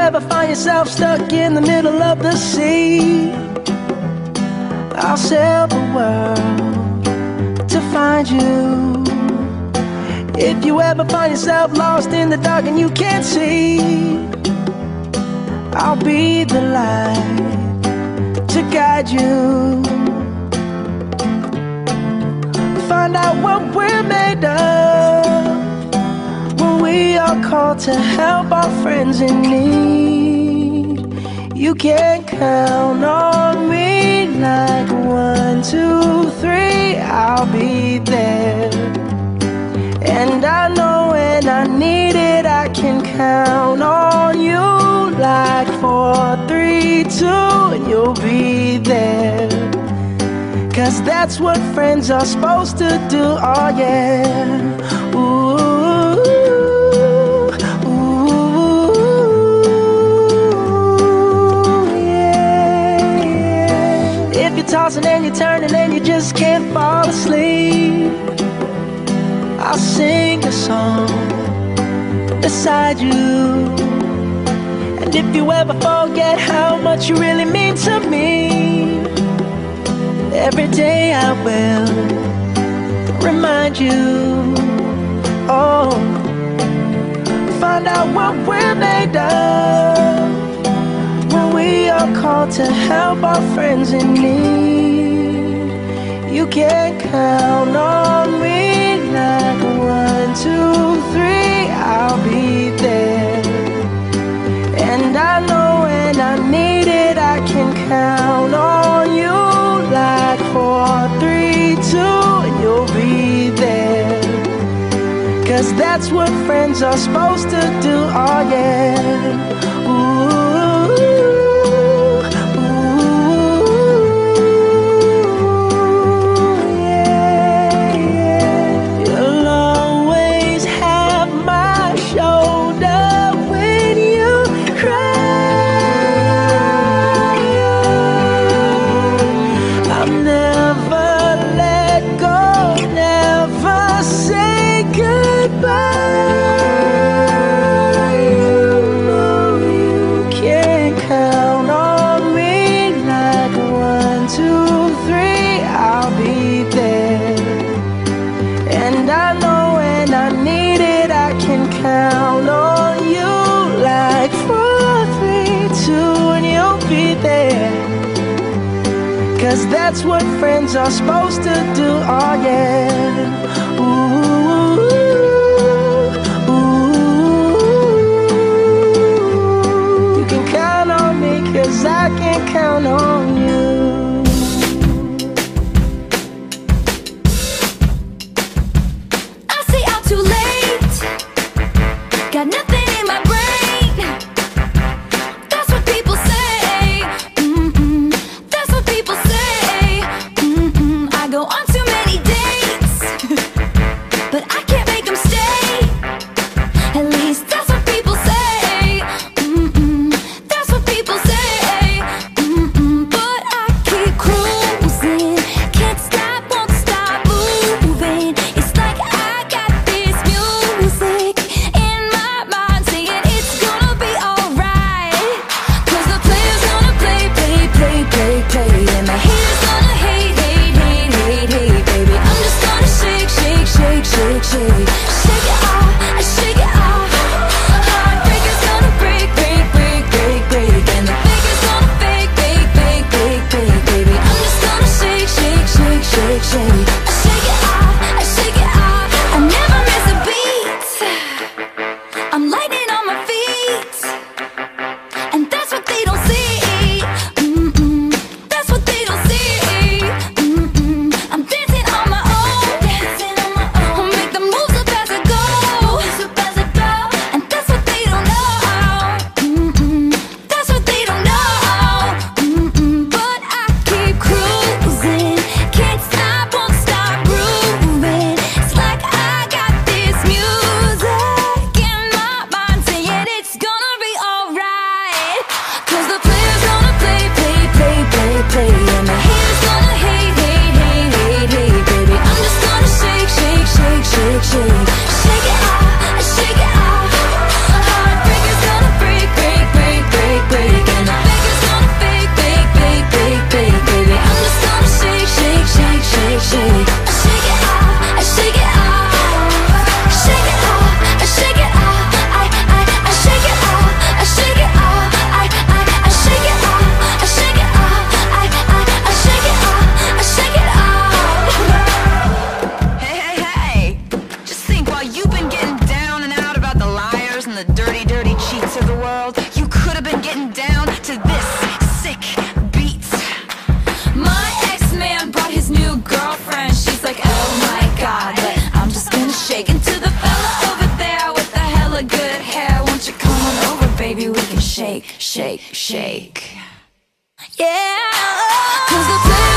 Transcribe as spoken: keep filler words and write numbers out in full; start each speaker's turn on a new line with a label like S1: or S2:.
S1: ever find yourself stuck in the middle of the sea, I'll sail the world to find you. If you ever find yourself lost in the dark and you can't see, I'll be the light to guide you. Find out what we're made of when we are called to help our friends in need. You can count on me like one, two, three, I'll be there. And I know when I need it, I can count on you like four, three, two, and you'll be there. Cause that's what friends are supposed to do, oh yeah. Ooh, ooh, yeah, yeah. If you're tossing and you're turning and you just can't fall asleep, I'll sing a song beside you. And if you ever forget how much you really mean to me, every day I will remind you. Oh, find out what we're made of when we are called to help our friends in need. You can count on me like one, two, three, I'll be there. And I know when I need it, I can count on you like four, three, two, and you'll be there. Cause that's what friends are supposed to do, oh yeah. Ooh, ooh, yeah, yeah. You'll always have my shoulder when you cry. I'll never let go, never say goodbye. You know you can count on me like one, two, three, I'll be there. And I know when I need it, I can count on you like four, three, two, and you'll be there. Cause that's what friends are supposed to do, oh yeah. Ooh, ooh, you can count on me cause I can count on you.
S2: I stay out too late, got nothing in my brain. That's what people say. Mm-mm. That's what people say. Mm-mm. I go on too many dates, but I can't make them stay. At least that's what people say. Mm-mm. That's what people say. Mm-mm. But I keep cruising, can't stop, won't stop moving. It's like I got this music in my mind saying it's gonna be alright. Cause the player's gonna play, play, play, play, play, and the haters gonna hate, hate, hate, hate, hate, baby. I'm just gonna shake, shake, shake, shake, shake. Shake it off, I shake it off. Heartbreaker's gonna break, break, break, break, break, and the faker's gonna fake, fake, fake, fake, fake, baby. I'm just gonna shake, shake, shake, shake, shake. I shake it off, I shake it off. I never miss a beat. I'm lightning on my feet, and that's what they don't see. Mm-mm. That's what they don't see. Mm-mm. I'm dancing on my own, dancing on my own. Make the moves up as I shake. Yeah, 'cause the place